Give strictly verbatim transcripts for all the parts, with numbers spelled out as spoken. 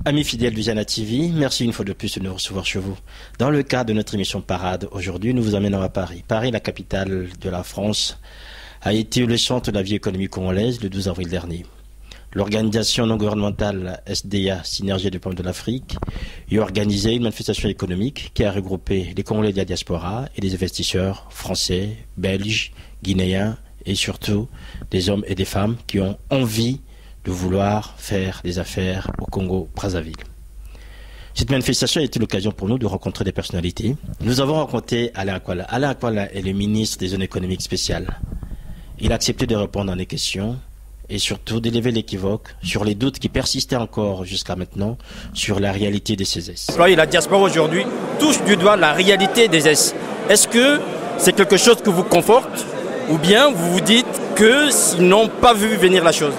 Amis fidèles du Jana T V, merci une fois de plus de nous recevoir chez vous. Dans le cadre de notre émission Parade, aujourd'hui, nous vous amenons à Paris. Paris, la capitale de la France, a été le centre de la vie économique congolaise le douze avril dernier. L'organisation non gouvernementale S D A, Synergie des peuples de l'Afrique, y a organisé une manifestation économique qui a regroupé les Congolais de la diaspora et des investisseurs français, belges, guinéens et surtout des hommes et des femmes qui ont envie de vouloir faire des affaires au Congo-Brazzaville. Cette manifestation a été l'occasion pour nous de rencontrer des personnalités. Nous avons rencontré Alain Akwala. Alain Akwala est le ministre des zones économiques spéciales. Il a accepté de répondre à des questions et surtout d'élever l'équivoque sur les doutes qui persistaient encore jusqu'à maintenant sur la réalité des C E S. La diaspora aujourd'hui touche du doigt la réalité des S. Est-ce que c'est quelque chose qui vous conforte ou bien vous vous dites qu'ils n'ont pas vu venir la chose?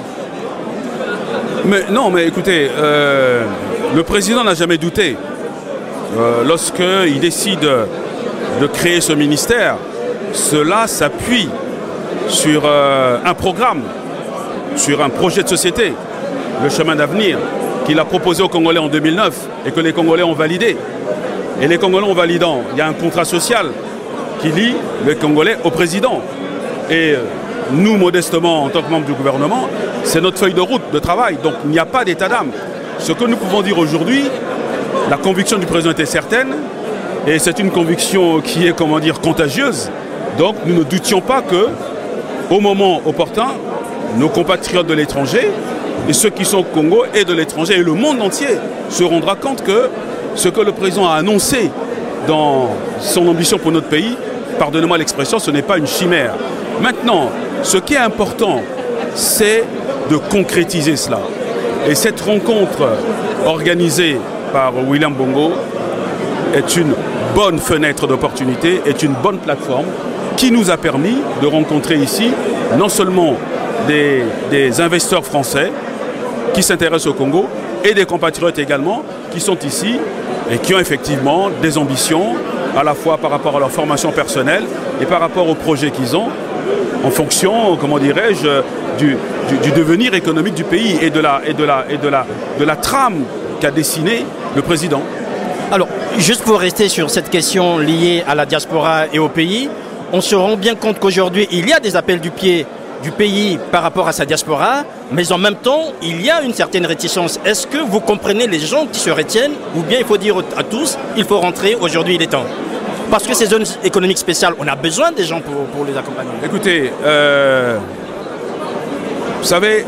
Mais non, mais écoutez, euh, le président n'a jamais douté. Euh, Lorsqu'il décide de créer ce ministère, cela s'appuie sur euh, un programme, sur un projet de société, le chemin d'avenir, qu'il a proposé aux Congolais en deux mille neuf et que les Congolais ont validé. Et les Congolais ont validant, il y a un contrat social qui lie les Congolais au président. Et nous, modestement, en tant que membres du gouvernement, c'est notre feuille de route de travail. Donc il n'y a pas d'état d'âme. Ce que nous pouvons dire aujourd'hui, la conviction du président était certaine, et c'est une conviction qui est, comment dire, contagieuse. Donc nous ne doutions pas que, au moment opportun, nos compatriotes de l'étranger, et ceux qui sont au Congo et de l'étranger, et le monde entier, se rendra compte que ce que le président a annoncé dans son ambition pour notre pays, pardonnez-moi l'expression, ce n'est pas une chimère. Maintenant, ce qui est important, c'est de concrétiser cela. Et cette rencontre organisée par William Bongo est une bonne fenêtre d'opportunité, est une bonne plateforme qui nous a permis de rencontrer ici non seulement des, des investisseurs français qui s'intéressent au Congo et des compatriotes également qui sont ici et qui ont effectivement des ambitions à la fois par rapport à leur formation personnelle et par rapport aux projets qu'ils ont en fonction, comment dirais-je, du, du, du devenir économique du pays et de la, et de la, et de la, de la trame qu'a dessinée le président. Alors, juste pour rester sur cette question liée à la diaspora et au pays, on se rend bien compte qu'aujourd'hui, il y a des appels du pied du pays par rapport à sa diaspora, mais en même temps, il y a une certaine réticence. Est-ce que vous comprenez les gens qui se retiennent, ou bien il faut dire à tous, il faut rentrer, aujourd'hui il est temps? Parce que ces zones économiques spéciales, on a besoin des gens pour, pour les accompagner. Écoutez, euh, vous savez,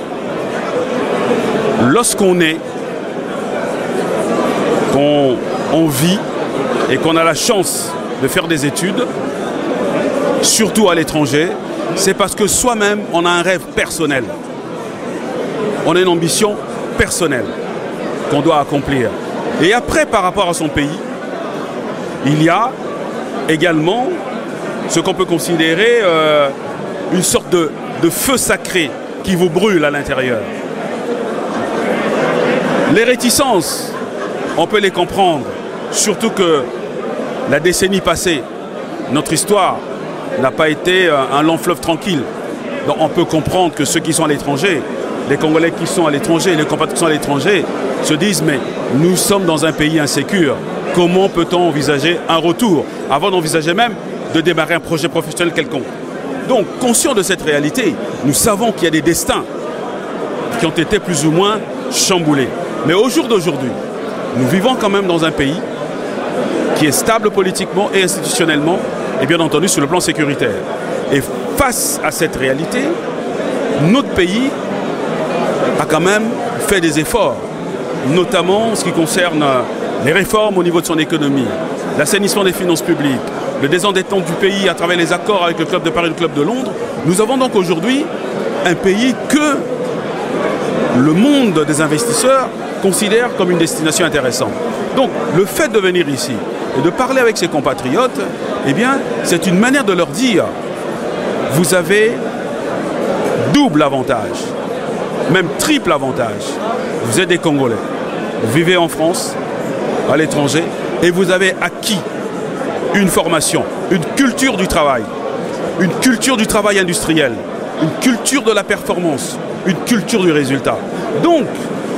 lorsqu'on est, qu'on on vit et qu'on a la chance de faire des études, surtout à l'étranger, c'est parce que soi-même, on a un rêve personnel. On a une ambition personnelle qu'on doit accomplir. Et après, par rapport à son pays, il y a également ce qu'on peut considérer euh, une sorte de, de feu sacré qui vous brûle à l'intérieur. Les réticences, on peut les comprendre, surtout que la décennie passée, notre histoire n'a pas été un long fleuve tranquille. Donc on peut comprendre que ceux qui sont à l'étranger, les Congolais qui sont à l'étranger, les compatriotes qui sont à l'étranger, se disent mais nous sommes dans un pays insécure. Comment peut-on envisager un retour avant d'envisager même de démarrer un projet professionnel quelconque? Donc, conscient de cette réalité, nous savons qu'il y a des destins qui ont été plus ou moins chamboulés. Mais au jour d'aujourd'hui, nous vivons quand même dans un pays qui est stable politiquement et institutionnellement, et bien entendu sur le plan sécuritaire. Et face à cette réalité, notre pays a quand même fait des efforts, notamment en ce qui concerne les réformes au niveau de son économie, l'assainissement des finances publiques, le désendettement du pays à travers les accords avec le Club de Paris et le Club de Londres. Nous avons donc aujourd'hui un pays que le monde des investisseurs considère comme une destination intéressante. Donc le fait de venir ici et de parler avec ses compatriotes, eh bien, c'est une manière de leur dire vous avez double avantage, même triple avantage. Vous êtes des Congolais, vous vivez en France, à l'étranger, et vous avez acquis une formation, une culture du travail, une culture du travail industriel, une culture de la performance, une culture du résultat. Donc,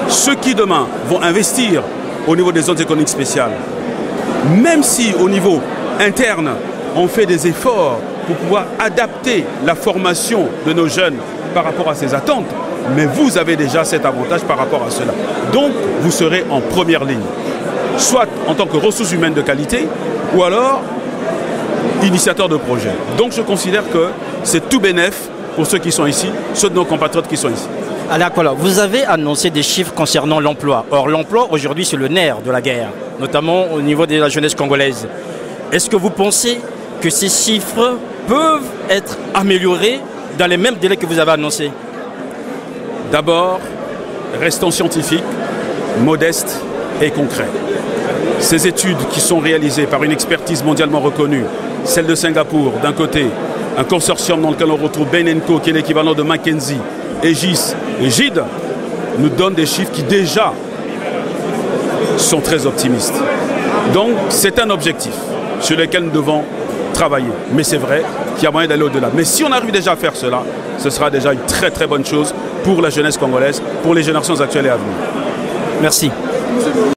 ceux qui demain vont investir au niveau des zones économiques spéciales, même si au niveau interne, on fait des efforts pour pouvoir adapter la formation de nos jeunes par rapport à ces attentes, mais vous avez déjà cet avantage par rapport à cela. Donc, vous serez en première ligne, soit en tant que ressources humaines de qualité, ou alors initiateur de projet. Donc, je considère que c'est tout bénef pour ceux qui sont ici, ceux de nos compatriotes qui sont ici. Alors, voilà, vous avez annoncé des chiffres concernant l'emploi. Or, l'emploi, aujourd'hui, c'est le nerf de la guerre, notamment au niveau de la jeunesse congolaise. Est-ce que vous pensez que ces chiffres peuvent être améliorés dans les mêmes délais que vous avez annoncés? D'abord, restons scientifiques, modestes et concrets. Ces études qui sont réalisées par une expertise mondialement reconnue, celle de Singapour, d'un côté, un consortium dans lequel on retrouve Bain and Co, qui est l'équivalent de McKinsey, Aegis et G I D, nous donnent des chiffres qui déjà sont très optimistes. Donc, c'est un objectif sur lequel nous devons travailler. Mais c'est vrai qu'il y a moyen d'aller au-delà. Mais si on arrive déjà à faire cela, ce sera déjà une très très bonne chose pour la jeunesse congolaise, pour les générations actuelles et à venir. Merci.